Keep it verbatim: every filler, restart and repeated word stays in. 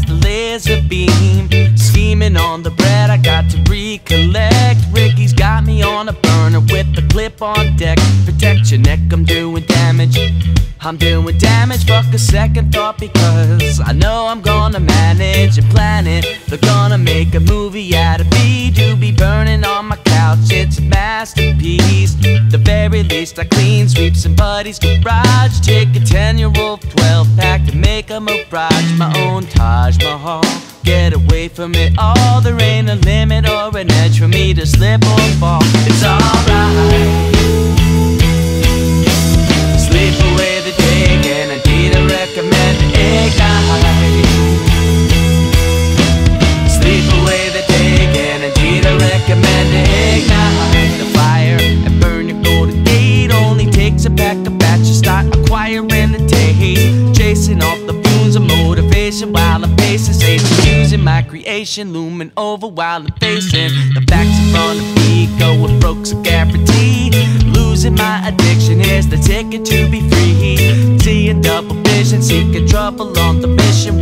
past the laser beam. Scheming on the bread, I got to recollect. Ricky's got me on a burner with the clip on deck. Protect your neck, I'm doing damage. I'm doing damage, fuck a second thought, because I know I'm gonna manage and plan it. They're gonna make a movie out of me. Do be burning on my couch, it's a masterpiece. The very least I clean sweep somebody's garage. Take a ten-year-old twelve-pack to make a mirage. My own Taj Mahal, get away from it all. There ain't a limit or an edge for me to slip or fall. It's alright. Sleep away the day again, I need to recommend ignite. Sleep away the day again, I need to recommend ignite. The fire and burn your golden gate only takes a pack of batches. Start acquiring the taste, chasing off the fumes of motivation while I'm pacing. Safety using my creation, looming over while I'm facing the facts in front of me. Going broke's a guarantee. Losing my addiction is the ticket to be free. Seeing double vision, seeking trouble on the mission.